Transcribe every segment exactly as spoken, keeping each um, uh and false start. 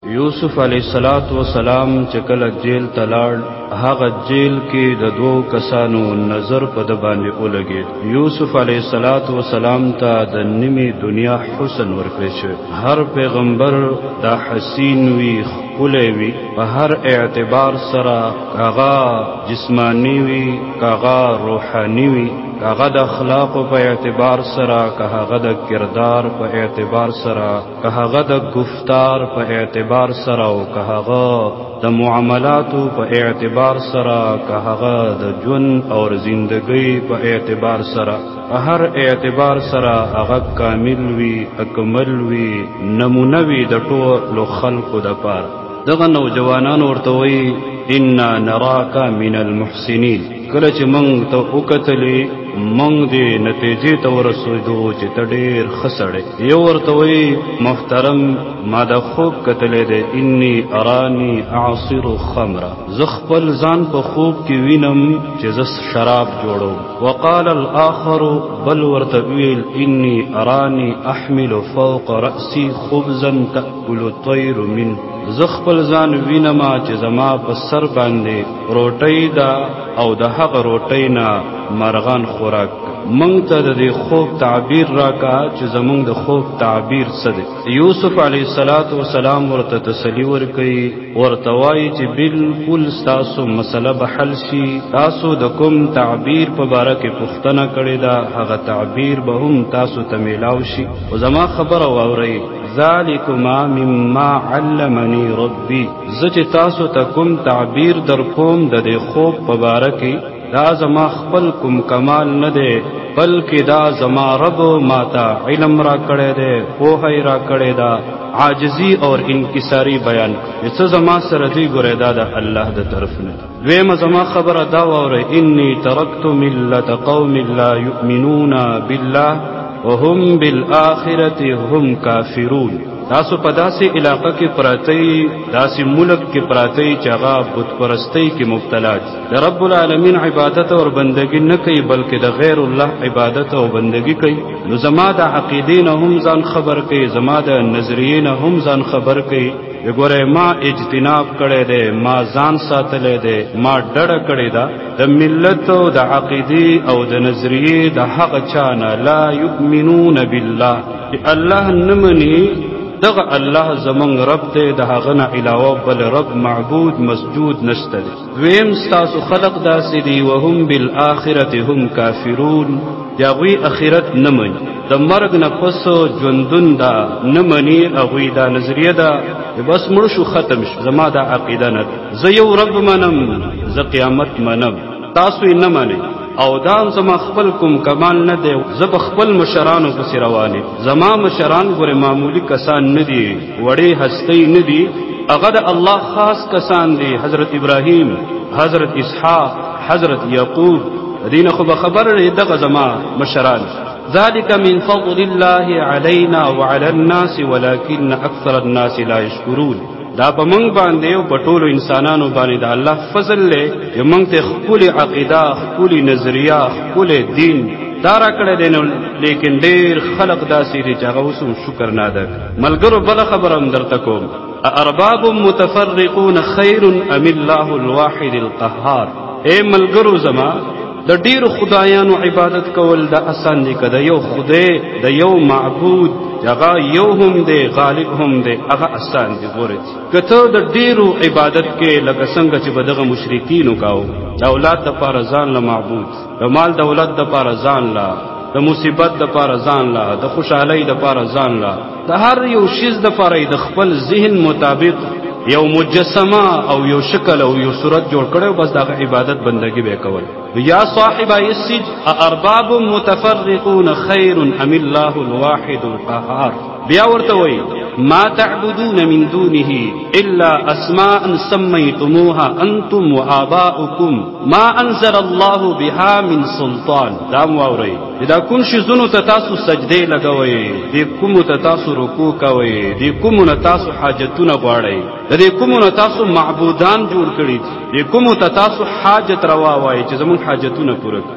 یوسف علیہ الصلات والسلام چې کله جیل ته لاړ هغه جیل کې د دوو کسانو نظر په د باندې ولګید. یوسف علیہ الصلات والسلام ته د نیمه دنیا حسن ورکړی شو. هر پیغمبر دا حسین وی ښکلی وي په هر اعتبار سره، کاغه جسمانی وي کاغه روحانی وي، کاغه د اخلاق په اعتبار سره، کاغه د کردار په اعتبار سره، کاغه د گفتار په اعتبار سره، او کاغه د معاملاتو په اعتبار سره، کاغه د ژوند او زندګۍ په اعتبار سره، هر اعتبار سره هغه کامل وي، اکمل وي، نمونه وي د ټولو خلقو د پاره. دغه نوجوانان ورته وایي انا نراک من المحسنین. کله چې مونږ ته وکتلې مونږ دې نتیجې ته ورسېدو چې ته ډېر ښه سړی. یو ورته وایي محترم ما د خوب کتلی دی، انی ارانی اعصر خمره، زه خپل ځان په خوب کې وینم چې زه شراب جوړوم. وقال الاخر بل ورته ویل انی ارانی احمل فوق رأسی خبزا تأکل الطیر منه، زه خپل ځان وینم چې زما په سر باندې روټۍ ده او د هغه روټۍ نه مرغان خوراک. مونږ ته د دې خوب تعبیر راکا چې زمونږ د خوب تعبیر څه دی. یوسف علیه الصلاۃ والسلام ورته تسلی ورکوي، ورته وایي چې بالکل ستاسو مسله به حل شي. تاسو د کوم تعبیر په باره کې پوښتنه کړې ده هغه تعبیر به هم تاسو ته میلاو شي. او زما خبره واورئ، ذالکما مما علمنی ربی، زه چې تاسو ته کوم تعبیر در کوم د دې خوب په باره کې دا زما خپل کوم کمال نه دی، بلکې دا زما رب ماته علم را کړی دی، پوهه را کړی ده، عاجزی اور انکساری بیان چې زما سره دی ګورې دا د الله د طرف نه. دویمه زما خبره دا واورئ، انی ترکت ملت قوم لا یؤمنون بالله وهم بالآخرة هم کافرون. تاسو په داسې علاقه کې پراتی، داسې ملک کې پراتی چې هغه بت پرستی کې مبتلا دي، د رب العالمین عبادت او بندگی نه کوي بلکې د غیر الله عبادت او بندگی کوي. نو زما د عقیدې نه هم ځان خبر کوي، زما د نظریې نه هم ځان خبر کوي. وګوره ما اجتناب کړی دی، ما ځان ساتلی دی، ما ډډه کړې ده د ملت او د عقیدې او د نظریې د هغه چا نه لا یؤمنون بالله چې الله نه مني. دغه الله زمونږ رب دی، د هغه نه علاوه بل رب معبود مسجود نشته دی. دویم ستاسو خلق داسې دي وهم بالآخرة هم کافرون، هغوی اخرت نه مني، د مرګ نه پس ژوندون ده نه مني. هغوی دا نظریه ده بس مړ شو ختم شو، زما دا عقیده نه ده. زه یو رب منم، زه قیامت منم، تاسو یې نه منئ. او دا زما خپل کوم کمال نه دی، زه به خپل مشرانو پسې روان یم. زما مشران ګورې معمولی کسان نه دي، وړې هستۍ نه دي، هغه د الله خاص کسان دي. حضرت ابراهیم، حضرت اسحاق، حضرت یعقوب، دینه خو به خبر دغه زما مشران. ذلك من فضل الله علينا وعلى الناس ولكن اكثر الناس لا يشكرون. دا په مونږ باندې او په ټولو انسانانو باندې دا الله فضل له چې مونږ ته ښکلې عقیده، ښکلې نظریه، ښکلې دین دا راکړی دی. نو لیکن ډېر خلق داسې دي چې هغه اوس هم شکر نه ادا کوي. ملګرو بله خبره هم درته کوم، ارباب متفرقون خیر ام الله الواحد القهار. اے ملګرو زما د ډیرو خدایانو عبادت کول دا آسان دي که د یو خدای د یو معبود هغه یو هم دی غالب هم دی هغه آسان دي. ګورئ که ته د ډیرو عبادت کې لکه څنګه چې به دغه مشرکینو کاو، د اولاد دپاره ځان له معبود، د مال دولت دپاره ځان له، د مصیبت دپاره ځان له، د خوشحالۍ دپاره ځان له، د هر یو شیز دپاره د خپل ذهن مطابق یو مجسمه او یو شکل او یو صورت جوړ کړو، بس دغه عبادت بندگی به کول. یا صاحبای السجن ارباب متفرقون خیر ام الله الواحد القهار. بیا ورته وایي ما تعبدون من دونه الا اسماء سميتموها انتم وآباؤكم ما انزل الله بها من سلطان. دا مواورئ دا کوم شیزونو ته تاسو سجدې لګوئ، د کومو ته تاسو رکوع کوئ، د کومو نه تاسو حاجتونه غواړئ، د کومو نه تاسو معبودان جوړ کړي، د کومو ته تاسو حاجت روا وایئ چې زموږ حاجتونه پوره کړي.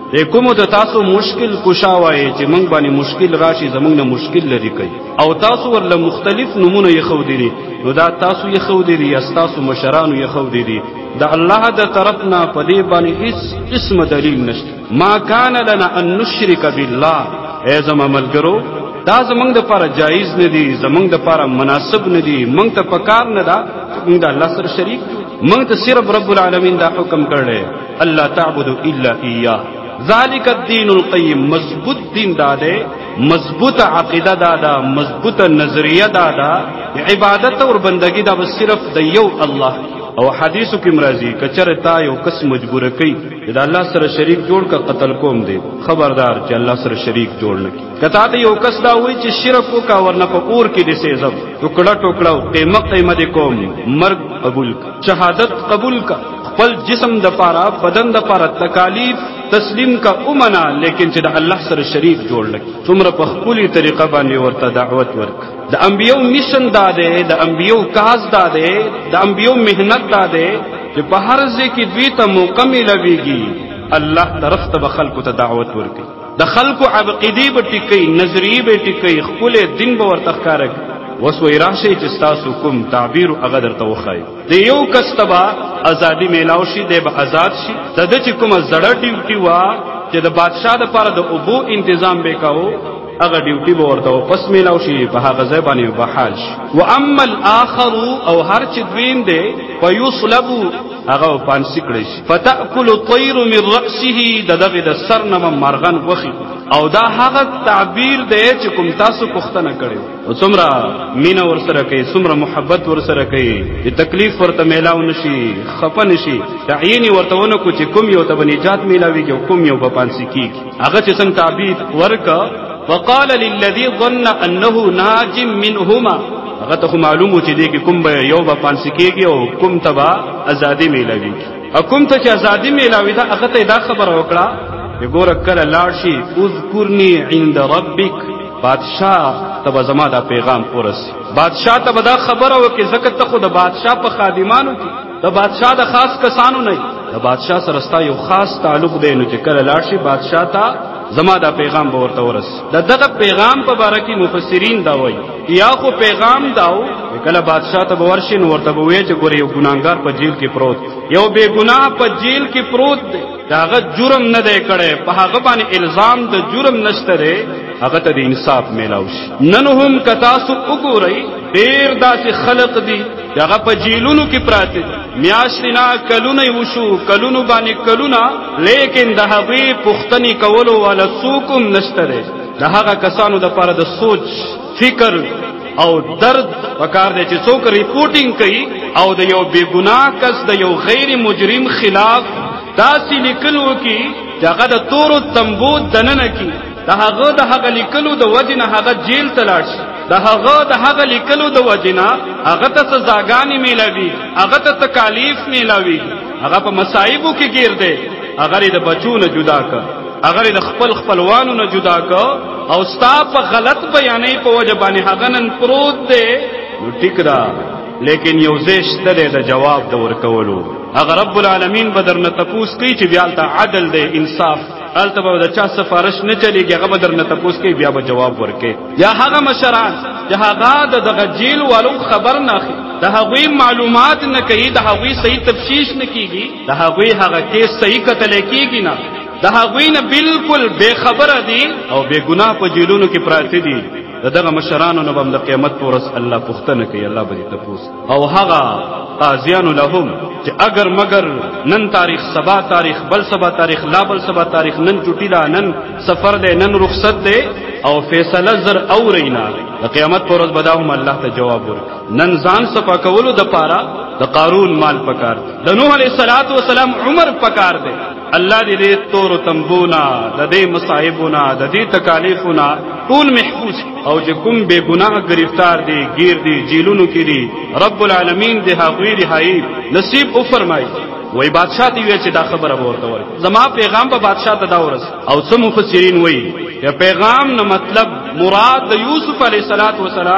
کومو ته تاسو مشکل کشا وایي چې موږ باندې مشکل راشي زموږ نه مشکل لري کوي او تاسو ورله مختلف نمونه یې خو دي نو دا تاسو یې خو دي یا تاسو مشرانو یې خو دي دا الله د طرفنا په دې باندې هیڅ اسم دلیل نشته ما کان لنا ان نشرک بالله ای زما ملګرو دا زمونږ د لپاره جایز نه دي زمونږ د لپاره مناسب نه دي مونږ ته پکار نه ده موږ د الله سره شریک مونږ ته صرف رب العالمین دا حکم کړی الله تعبدوا الا اياه ذالک الدین القیم مضبوط دین داده مضبوط عقیده داده مضبوط نظریه داده عبادت اور بندگی دا بس صرف د یو الله او حدیثو کې مرضی کچره تا یو کس مجبور کوي دا الله سره شریک جوړ کا قتل کوم دی خبردار چې الله سره شریک جوړ نکي کته ته یو کس دا وای چې شرک وکا ورنه په اور کې دي سي زب ټوکړه ټوکړه قیمت قیمت کوم مرګ قبول کا شهادت قبول کا خپل جسم د پاره بدن د پاره تکالیف تسلیم کا امنا لیکن چې د الله سره شریک جوړ نکي څومره په خپلې طریقه باندې ورته دعوت ورک د انبیو میشن داده د انبیو کاز داده د انبیو مهنت داده چې په هر ځای کې دوی ته مکمل ویږي الله طرف ته خلکو ته دعوت ورکي د خلکو عقیده به ټیکي نظریه به ټیکي خپل دین به ورته ښکارک وسوي راشي چې تاسو کوم تعبیر هغه درته وخای د یو کس تبا ازادي میلاو شي د به آزاد شي د چې کوم زړه ډیوټي وا چې د بادشاہ د لپاره د ابو تنظیم وکاو هغه ډیوټي به ورته پس میلاو شي په هغه ځای باندې به حال شي و اما الاخر او هر چې دویم دی فیصلب هغه پانسی کړی شي فتاكل الطير من راسه دغه د سر نه مرغن وخی او دا هغه تعبیر دی چې کوم تاسو پښتنه کړو او څومره مینا ور سره کوي څومره محبت ور سره کوي چې تکلیف ورته میلاو نشي خفن شي تعین ورته ونه کو چې کوم یو ته نجات میلاويږي او کوم یو به پانسی کیږي هغه چې څنګه تعبیر ورکا وقال للذي ظن انه ناج منهما هغه ته معلومو چې دې کې کوم به یو به پانسی کیږي او کوم تبا ازادي میلاويږي او کوم ته چې ازادي میلاوي دا هغه ته دا خبر وکړه وګوره کله لاړ شي اذكرني عند ربك بادشاہ تبا زما دا پیغام ورسي بادشاہ تبا دا خبره وکي زکه ته خو د بادشاہ په خادمانو کې د بادشاہ د خاص کسانو نه د بادشاہ سره ستا یو خاص تعلق دی نو چې کله لاړ شي بادشاہ ته زما دا پیغام به ورته ورسي د دغه پیغام په باره کې مفسرین دا وایي یا خو پیغام داو کله بادشاہ ته ورشي نو ورته وایي چې ګوره یو ګناګار په جیل کې پروت یو بے ګناه په جیل کې پروت دی داغه جرم نه دی کړي په هغه باندې الزام د جرم نشته دی هغه ته د انصاف میلاو شي نن هم کتاسو وګورئ ډیر داسې خلق دي هغه په جیلونو کې پراته میاشتنا کلونه وشو کلونو باندې کلونه لیکن د هغه پښتني کولو ولا څوکم نشته دی د هغه کسانو د لپاره د سوچ فکر او درد وکړ دي چې څوک ریپورتینګ کوي او د یو بے ګناه کس د یو غیر مجرم خلاف داسې لیکلو کی هغه د تورو تنبو دننه کی د هغه د هغه لیکلو د وجنه هغه جیل ته لاړ شي د هغه د هغه لیکلو د وجنه هغه ته سزاګانی میلاوي هغه ته تکالیف میلاوي هغه په مصايبو کې گیر دی هغه د بچو نه جدا کړ هغه د خپل خپلوانو نه جدا کړ او ستا په غلط بیانې په وجه باندې هغه نن پروت دی نو ټیک دا لیکن یو زیشته د جواب د ورکولو هغه رب العالمین بدرنه تپوس کوي چې بیا ته عدل دی انصاف الته به د چا سفارش نه چلیږي هغه بدرنه تپوس کوي بیا به جواب ورکړي یا هغه مشران چې هغه دغه جیل والو خبر نه اخلي د هغوی معلومات نه کوي د هغوی صحیح تفتیش نه کیږي د هغوی هغه کیس صحیح کتل کیږي نه د هغوی نه بالکل بے خبره دي او بے ګناه په جیلونو کې پراته دي دغه مشرانو نه بم د قیامت پورس الله پختنه کوي الله به تپوس او هغه قاضیان لهم چې اگر مگر نن تاریخ سبا تاریخ بل سبا تاریخ لا بل سبا تاریخ نن چټی دا نن سفر دی نن رخصت دی او فیصله زر اورینا د قیامت پورس بداهم الله ته جواب ورک نن ځان صفا کولو د پاره د قارون مال پکار د نوح علیہ الصلوۃ والسلام عمر پکار دی الله دې تور تنبونا د دې مصائبونا د دې تکالیفونا ټول محفوظ او چې کوم بے گناہ گرفتار دي گیر دي جیلونو کې دي رب العالمین دې هغوی رهایی نصیب او فرمایي وای بادشاہ دی وی چې دا خبره ورته وای زما پیغام په بادشاہ ته دا ورس او څو مفسرین وای یا پیغام نه مطلب مراد د یوسف علیہ الصلوۃ والسلام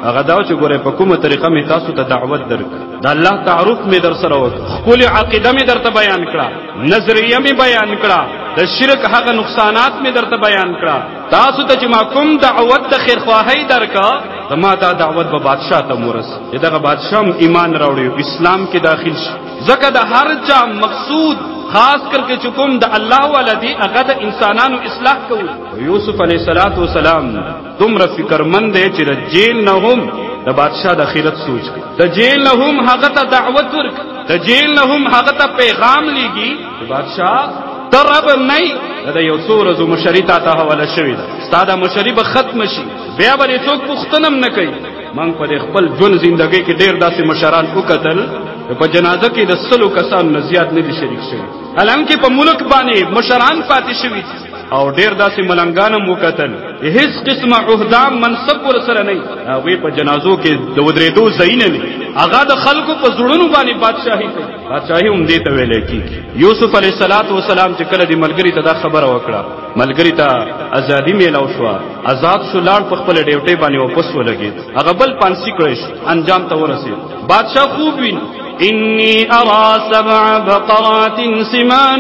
هغه دا چې ګوره په کومه طریقه می تاسو ته دعوت درک د الله تعارف می در سره وک خپل عقیده می درته بیان کړه نظریه می بیان کړه د شرک هغه نقصانات می درته بیان کړه تاسو ته چې ما کوم دعوت د خیر خواهی درکا ما دا دعوت به بادشاہ ته مورس دغه بادشاہ ایمان راوړي اسلام کې داخل شي ځکه د هر چا مقصود خاص کر کے چکم د الله ولدی هغه د انسانانو اصلاح کوي یوسف علیه السلام دومره فکرمند دی چې د جیل نه هم د بادشاہ د اخرت سوچ کوي د جیل نه هم هغه ته دعوت ورک د جیل نه هم هغه ته پیغام لیږي بادشاہ ترب نه د یو څو ورځې مشری ته حواله شوی ده ستاده مشری به ختم شي بیا به څوک پوښتنه نه کوي من په خپل ژوند ژوندۍ کې ډیر داسې مشران وکتل په جنازه کې د سلو کسان نه زیات نه دي شریک شوي حالانکه په ملک باندې مشران پاتې شوي او ډیر داسې ملنګانم وکتل هیڅ قسمه عہده منصب ور سره نه هغه په جنازو کې د ودریدو ځای نه هغه د خلکو په زړونو باندې بادشاہي کوي بادشاہي هم دې ته ویل کیږي یوسف علیه السلام چې کله د ملګری ته دا خبره وکړه ملګری ته ازادي میلاو شو آزاد شو لاړ په خپل ډیوټي باندې واپس ولګید هغه بل پانسی کړی انجام ته ورسید بادشاہ خوب وین إني أرى سبع بقرات سمان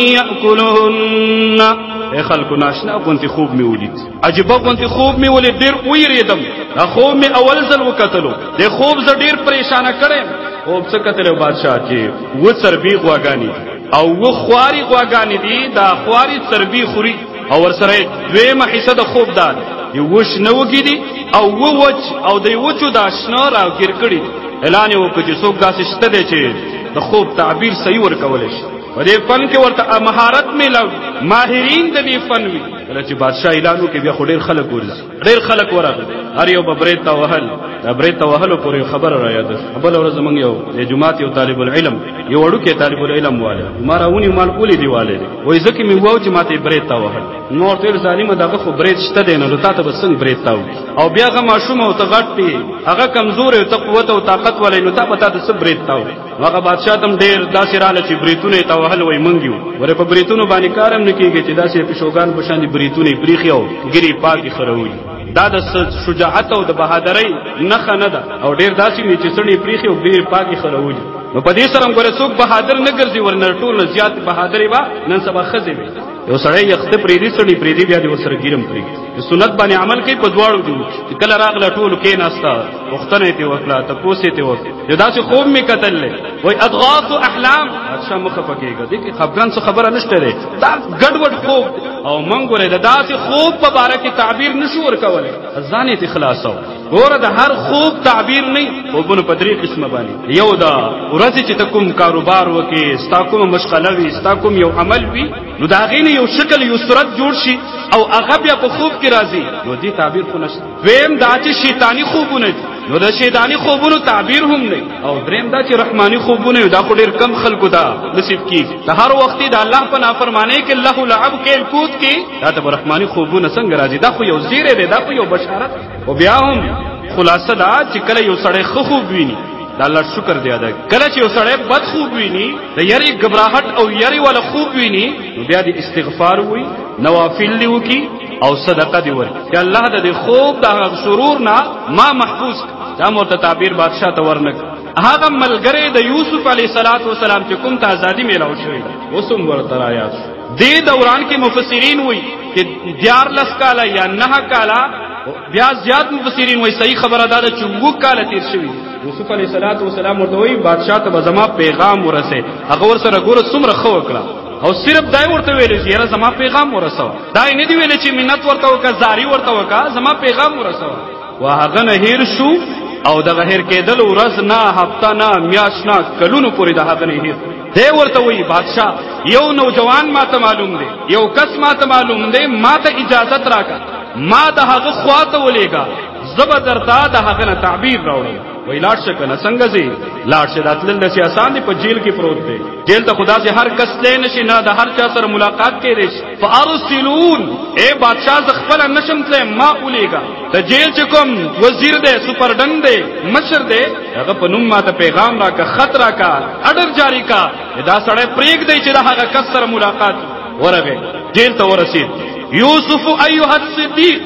يأكلهن اے خلکو ناشنا غونتی خوب می ولید عجیب غونتی خوب می ولید ډیر ویریدم دا خوب می اول ځل وکتلو د خوب ز ډیر پریشان کړم او څه کتلو بادشاہ چې و چربی غواګانی او و خواري غواګانی دي دا خواري چربی خوري او ورسره دویمه حصہ د خوب دار یو وش نو کیدی او و وچ او د وچو دا شنو را ګر کړی اعلان وکړي چې څوک داسې شته دی چې د خوب تعبیر صحیح ورکول شي په دې فن کې ورته مهارت میلاو ماهرین د دې فن وي کله چې بادشاہ اعلان وکړي بیا خو ډېر خلک ورځي ډېر خلک ورغلل هر یو به برید ته وهل دا برید ته وهلو پورې خبره را یاده بله ورځ زموږ یو د جومات یو طالب العلم یو وړوکی طالب العلم والی ما راونی مال کولی دی والی دی وایي ځکه مې وواو چې ما ته برید ته وهل نو ورته ویل ظالمه دغه خو برید شته دی نو تا ته به څنګه برید ته وکړي او بیا هغه ماشوم او ته غټ دی هغه کمزور او ته قوت او طاقت والی نو تا به تا ته څه برید ته وکړي هغه بادشاہ تم ډېر داسې رااله چې بریتونه یې ته وهل وایي موږ یو ورې په بریتونو باندې کار هم نه کېږي چې داسې پیشوګان په شان دي بریتونه یې پریښي او ګیرې پاکې خروي دا د شجاعت او د بهادرۍ نښه نه ده او ډېر داسې وي چې سړی پریښي او ګیرې پاکې خروي نو په دې سره هم ګوره څوک بهادر نه ګرځي ورنه ټول نه زیات بهادرې به نن سبا ښځې وي یو سړی یخته پرېږدي سړي پرېږدي بیا دې ورسره ګیرم پرېږدي د سنت باندې عمل کوي په دواړو دي چې کله راغله ټولو کېناسته پوښتنه یې ترې وکړه تپوس یې ترې وکړه یو داسې خوب مې کتل دی وایي اضغاث احلام بادشاه مه خفه کېږه دې کې خفګان څه خبره نشته دی دا ګډوډ خوب او موږ ګورئ د داسې خوب په باره کې تعبیر نشو ورکولی ځان یې ترې خلاصو ګوره د هر خوب تعبیر نه خوبونو په درې قسمه باندې یو دا ورځې چې ته کوم کاروبار وکې ستا کومه مشغله وي ستا کوم یو عمل وي نو د هغې نه یو شکل یو صورت جوړ شي او هغه بیا په خوب کې راځي نو دې تعبیر خو نشته دویم دا چې شیطاني خوبونه دي نو د شیطاني خوبونو تعبیر هم نه او دریم دا چې رحماني خوبونه دا خو ډېر کم خلکو ته نصیب کېږي د هر وخت د الله په نافرمانۍ کې الله لعب کېل کود کې دا ته رحماني خوبونه څنګه راځي دا خو یو زیری دی دا خو یو بشارت او بیا هم خلاصه دا چې کله یو سړی ښه خوب ویني دا الله شکر دی ادا کله چې یو سړی بد خوب ویني د یری غبراهټ او یری ولا خوب ویني نو بیا د استغفار وي نوافل دی وکي او صدقه دی ورکي چې الله د خوب د شرور نه ما محفوظ دا مرته تعبیر بادشاہ ته ورنک هغه ملګری د یوسف علیه السلام چې کوم ته ازادي میلاو شوی اوسم ورته رايات دې دوران کې مفسرین وایي چې دیار لس کاله یا نه کاله بیا زیات مفسرین وایي صحیح خبره ده چې وو کاله تیر شوی یوسف علیه السلام ورته وایي بادشاہ ته زما پیغام ورسه هغه ورسره ګوره څومره خو وکړه او صرف دای ورته ویل چې یاره زما پیغام ورسو دا نه دی ویل چې منت ورته وکړه زاری ورته وکړه زما پیغام ورسو وهغه نه هیر شو او دغه هیر کېدل ورځ نه هفته نه میاشت نه کلونو پورې د هغه نه هیر دی ورته وایي بادشاہ یو نوجوان ما ته معلوم دی یو کس ما ته معلوم دی ما ته اجازت راکړه ما د هغه خواته ولېږه زبردرتا د هغه نه تعبیر راوړم وی لاړ شه کنه څنګه زی لاړ شه راتلل د سیاسان دی په جیل کې پروت دی جیل ته خدا سے هر کس لې نشي نه د هر چا سره ملاقات کې ریش فارسلون اے بادشاہ ز خپل نشم تله ما اولېګا د جیل چې کوم وزیر دی سپرډن دی مشر دی هغه په نوم ماته پیغام راکا خط راکا اډر جاری کا دا سړی پریک دی چې د هغه کس سره ملاقات ورغه جیل ته ورسید یوسف ایها الصدیق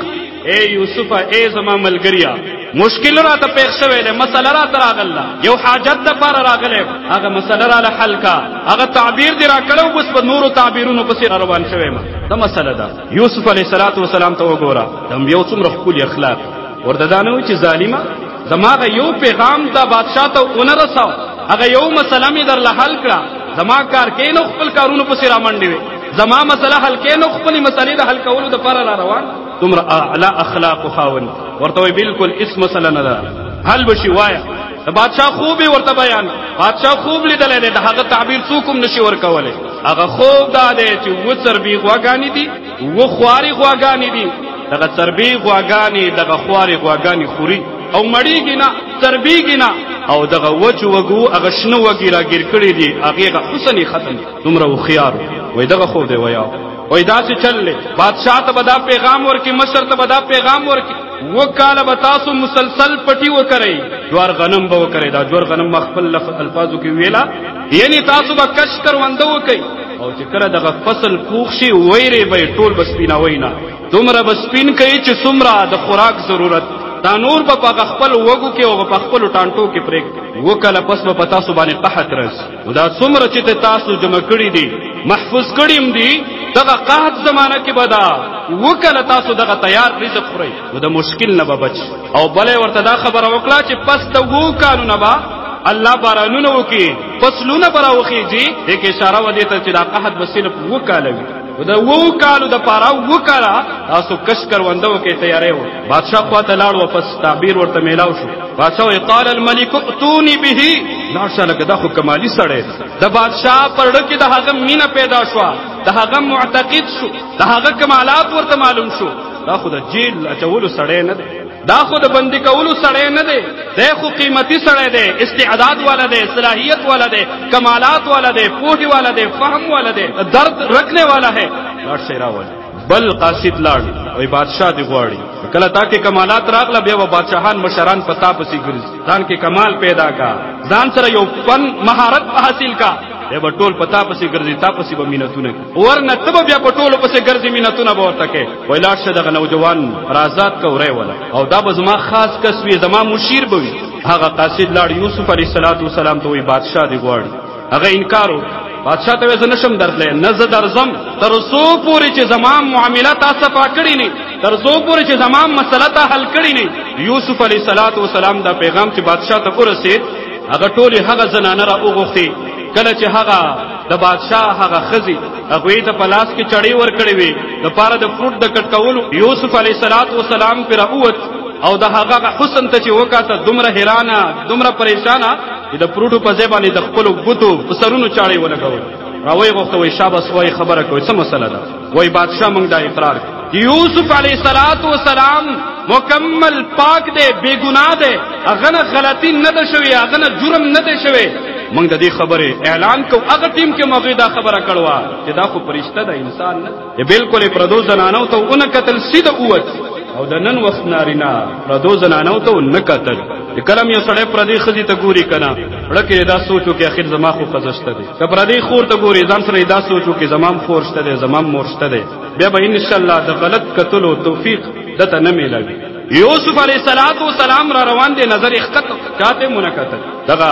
اے یوسف اے زما ملګریا مشکل را ته پېښ شوی دی مسله را ته راغله یو حاجت د پاره راغلی هغه مسله را حل کا هغه تعبیر دی را کړو بس په نورو تعبیرونو پسې روان شوی ما دا مسله ده یوسف علیه السلام ته وګوره دم یو څومره ښکلي اخلاق ورته دا نه و چې ظالمه زما یو پیغام ته بادشاه ته ونه رساو هغه یو مسله مې درله حل کړه زما کار کې نو خپل کارونو پسې را منډې وې زما مسله حل کې نو خپل مسلې د حل کولو دپاره را روان تمره اعلی اخلاق خاون ورته وی بالکل اس مسله نه ده حل بشي وایا د بادشاه خوب ورته بیان بادشاه خوب لیدل دی د هغه تعبیر څوک هم نشي ورکولی هغه خوب دا دی چې و چربي غواګانې دي و خواري غواګانې دي دغه چربي غواګانې دغه خواري غواګانې خوري او مړیږي نه چربیږي نه او دغه وچ وګو هغه شنه وګي راګیر کړي دي هغه حسن ختم تمره وخيار وای دغه خوب دی ویا وای دا چې چللې بادشاہ ته بدا پیغام ورکی مشر ته بدا پیغام ورکی وکاله بتاسو مسلسل پټي وکړي جوار غنم به وکړي دا جوار غنم مخفل الفاظو کې ویلا یعنی تاسو به کش کروندو وکړي او چې کله دغه فصل پوښ شي وایره به ټول بسپینا وینا تمره بسپین کوي چې څومره د خوراک ضرورت دا نور په پاغ خپل وګو کې او په خپل ټانټو کې پرېګ وکاله پس په تاسو باندې قحط رس دا څومره چې تاسو جمع کړی دي محفوظ کړیم دي دغه قحط زمانہ کې بدا وکاله تاسو دغه تیار رزق خوري دا مشکل نه به بچ او بلې ورته دا خبره وکړه چې پس د وو قانون با الله بارانونه وکي فصلونه براوخیږي دغه اشاره و دې ته چې دا قحط بسینه وکاله وي دا وو کالو د پاره وکړه تاسو کش کروندو کې تیارې و بادشاہ خواته لاړ و پس تعبیر ورته میلاو شو بادشاہ قال الملك اتوني به لاشه لکه دا خو کمالی سړی د بادشاہ پرړه کې د هغه مینه پیدا شو د هغه معتقد شو د هغه کمالات ورته معلوم شو دا خو د جیل اچولو سړی نه دا خو د بندي کولو سړی نه دی دا خو قیمتي سړی دی استعداد والا دی صلاحیت والا دی کمالات والا دی پوهی والا دی فهم والا دی درد رکھنے والا ہے لاړ شي راول بل قاصد لاړ وای بادشاہ دی غواړي کله تا کې کمالات راغله بیا و بادشاہان مشران پتا پسې ګرځي ځان کې کمال پیدا کا ځان سره یو فن مهارت حاصل کا بیا په ټول پتا پسې ګرځي تا پسې به مينتونه ورنه تب بیا په ټول پسې ګرځي مينتونه به ورته کې وای لاړ شه دغه نوجوان رازات کوي ولا او دا به زما خاص کس وي زما مشیر به وي هغه قاصد لاړ یوسف علیه السلام ته وی بادشاہ دی غواړي هغه انکار بادشاہ ته زه نشم درتلې نه زه درځم تر څو پورې چې زمام معاملات تاسو پاکړی نه تر څو پورې چې زمام مسله ته حل کړی نه یوسف علیه السلام دا پیغام چې بادشاہ ته ورسید هغه ټولې هغه زنانه را وغوښتي کله چې هغه د بادشاہ هغه خزي هغه ته پلاس کې چړې ور کړې وي د پاره د فروټ د کټکولو یوسف علیه السلام پر اوت او د هغه حسن ته چې وکاته دومره حیرانه دومره پریشانه چې د پروټو په ځای باندې د خپل بوتو په سرونو چاړې ولګول راوي غوښته وي شاباس وای خبره کوي څه مسله ده وای بادشاہ مونږ دا اقرار یوسف علیه السلام مکمل پاک دی بے گناه دی هغه نه غلطی نه ده شوی هغه نه جرم نه ده شوی مونږ د دې خبره اعلان کو هغه ټیم کې موږ دا خبره کړوا چې دا خو فرشته ده انسان نه بالکل پردو زنانو ته اون قتل سیده اوت او د نن وخت نارینا پردو زنانو ته نه قتل کلم یو سړی پردی خزي ته ګوري کنه لکه دا سوچو کې اخر زما خو خزشته دي که پردی خور ته ګوري ځان سره دا سوچو کې زمام خورشته دي زمام مورشته دي بیا به ان شاء الله د غلط قتل او توفیق دته نه میلاوي یوسف علیه السلام را روان دي نظر اخت چاته منکته دغه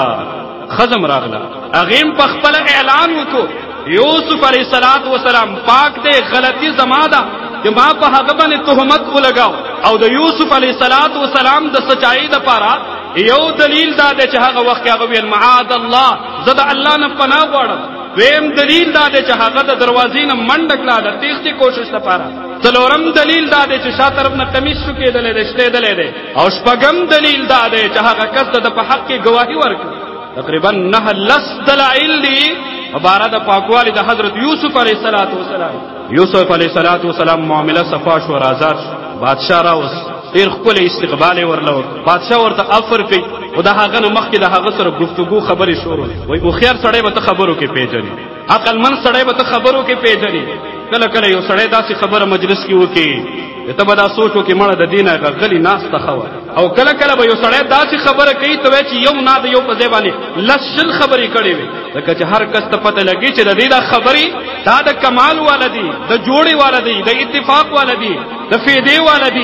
خزم راغله اغیم په خپل اعلان وکړو یوسف علیه السلام پاک دې غلطی زماده چې ما په هغه باندې تهمت ولګاو او د یوسف علیه السلام د سچایي د پاره یو دلیل دا دی چې هغه وخت هغه ویل معاذ الله زه د الله نه پناه غواړم ویم دلیل دا دی چې هغه د دروازې نه منډه کړه د تیښتې کوشش لپاره څلورم دلیل دا دی چې شا طرف نه قمیص شو کېدلی دی شتېدلی دی او شپږم دلیل دا دی چې هغه کس د په حق کې گواهي ورکړه تقریبا نه لس دلایل دي عبارت د پاکوالي د حضرت یوسف علیه السلام یوسف علیه السلام معامله صفا شو آزاد بادشاہ راوس ډیر خپل استقبال ورلو بادشاہ ورته افر کوي او د هغه نه مخکې د هغه سره گفتگو خبرې شروع وي او خيار سړی به خبرو کې پیژني عقل من سړی به خبرو کې پیژني کله کله یو سړی داسې خبره مجلس کې وکي ته به دا سوچو کې مړه د دینه غلي ناس تخوا او کله کله به یو سړی داسې خبره کوي ته چې یو نه د یو په ځای باندې لشل خبرې کړي وي لکه چې هر کس ته پته لګي چې د دې د خبرې دا د کمال والدي د جوړي والدي د اتفاق والدي د فیدې والدي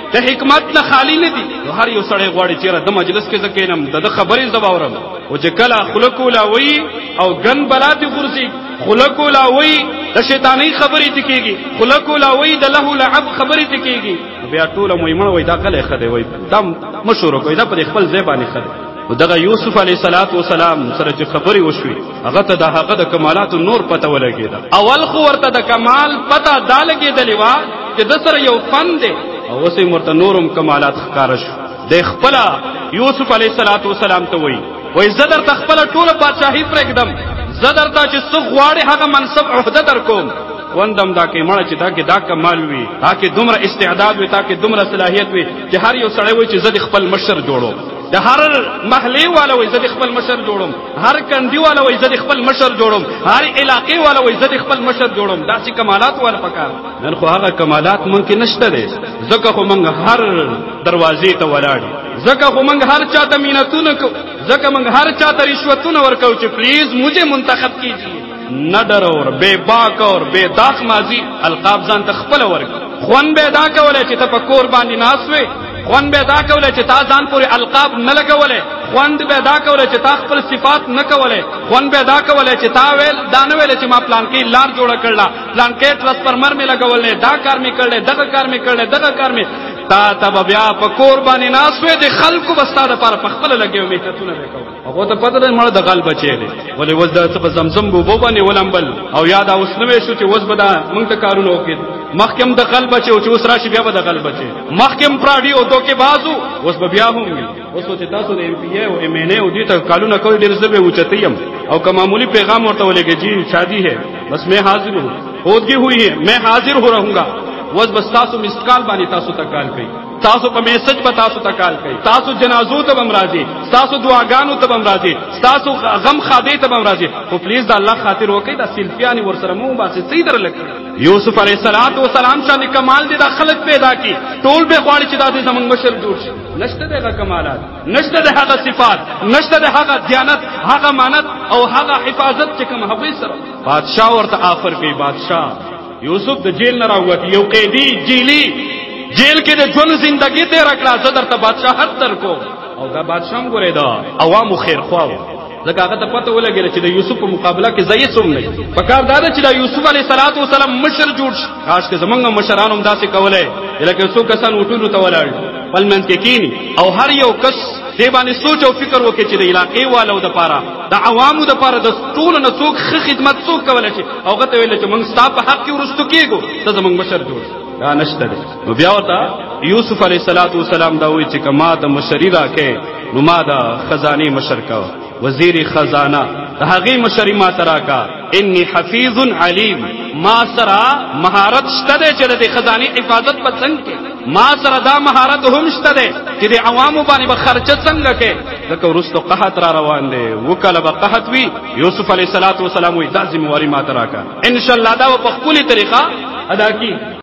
د حکمت نه خالی نه دي. نو هر یو سړی غواړي چې د مجلس کې ځکینم د خبرې زباورم او چې کله خلکو لاوي او ګن بلاتي غرسي خلکو لاوي د شیطانی خبرې تکيږي خلکو لاوي د له لعب خبرې تکيږي بیا ټول مېمن وای دا کله خده وای دم مشهور کوي دا په خپل ځای باندې خده. او دغه یوسف علیه السلام سره چې خبرې وشوي هغه ته د هغه د کمالات نور پته ولګیدا. اول خو ورته د کمال پته دا لګیدلی وا چې د سره یو فن دی او اوس یې ورته نورم کمالات ښکاره شو. د خپل یوسف علیه السلام ته وایي وای زه درته خپله ټوله بادشاهي پرېږدم زه درته چې څه غواړې هغه منصب عهده در کوم. وندم دا کې مړه چې دا کې دا کمال وي دا کې دومره استعداد وي دا کې دومره صلاحیت وي چې هر یو سړی وایي چې زه د خپل مشر جوړوم. د هر محلې والا وای زه د خپل مشر جوړم هر کندي والا وای زه د خپل مشر جوړم هر علاقې والا وای زه د خپل مشر جوړم. دا چې کمالات والا پکار نن خو هغه کمالات مونږ کې نشته دي ځکه خو مونږ هر دروازې ته ولاړ ځکه خو مونږ هر چا ته مینتونه کو ځکه مونږ هر چا ته رشوتونه ورکو چې پلیز مجھے منتخب کیجیے. نہ ڈر اور بے باک اور بے داغ ماضی القاب ځان ته خپل ورک خون به دا کولای چې ته په کور باندې ناس وې خوند به دا کولای چې تا ځان پورې القاب نه لګولې خوند به دا کولای چې تا خپل صفات نه کولې خوند به دا کولای چې تا ویل دا نه ویل چې ما پلان کې لار جوړه کړل پلان کې ټرانسفارمر می لګولې دا کار می کړل دغه کار می کړل دغه کار می تا تب بیا په کور باندې ناس وې د خلکو بستاده پر په خپل لګیو می ته نه وکاو هغه ته پته ده مړ د غل بچی دی ولې وز د څه زمزم بو بو باندې ولمبل او یاد اوس نو شو چې وز بدا مونږ ته کارونه وکړي مخکم د غل بچي او چې اوس راشي بیا به د غل بچي مخکم پراډي او دوکې بازو اوس بیا هم اوس چې تاسو د ایم پی ای او ایم این ای او دې ته کالونه کوي ډېر زبې اوچتیم او که معمولی پیغام ورته ولګي جی شادی ہے بس میں حاضر ہوں ہودگی ہوئی ہے میں حاضر ہو رہوں گا وز بس تاسو مسکال باندې تاسو ته کال کوي تاسو په میسج په تاسو ته کال کوي تاسو جنازو ته بم راځي تاسو دعاګانو ته بم راځي تاسو غم خاده ته بم راځي خو پلیز د الله خاطر وکړئ دا سلفیانی ور سره مو باسي صحیح در لکه یوسف علیه السلام شان کمال دي د خلق پیدا کی ټول به غواړي چې د زمنګ مشر جوړ شي نشته دغه کمالات نشته د هغه صفات نشته د هغه دیانت هغه مانت او هغه حفاظت چې کوم هغه سره بادشاہ ورته آفر کوي بادشاہ یوسف د جیل نه راووت یو قیدی جیلی جیل کې د ژوند زندگی تیر کړه زه درته بادشاہت درکو او دا بادشاہ هم ګورې دا عوامو خیر خواو ځکه هغه ته پته ولګېده چې د یوسف په مقابله کې زه هېڅ هم نه په کار دا ده چې د یوسف علیه السلام مشر جوړ شي کاش که زمونږ مشران هم داسې کولی لکه څو کسان وټولو ته ولاړ خپل منځ کې کښېني او هر یو کس دې باندې سوچ او فکر وکړي چې د علاقې والو دپاره د عوامو دپاره د ټولو نه څوک ښه خدمت څوک کولی شي او هغه ته ویل چې موږ ستا په حق کې وروستو کېږو ته زموږ مشر جوړ شي دا نشته دی نو بیا ورته یوسف علیه السلام دا وایي چې که ما د مشري راکې نو ما د خزانې مشر کوه وزیر خزانه د هغې مشري ما ته راکه انی حفیظ علیم ما سره مهارت شته دی چې د دې خزانې حفاظت په څنګ کې ما سره دا مهارت هم شته دی چې د عوامو باندې به خرچه څنګه کې ځکه وروستو قحط را روان دی وکله به قحط وي یوسف علیه السلام وایي دا ذمواري ما ته راکه انشاءالله دا به په ښکلې طریقه ادا کړي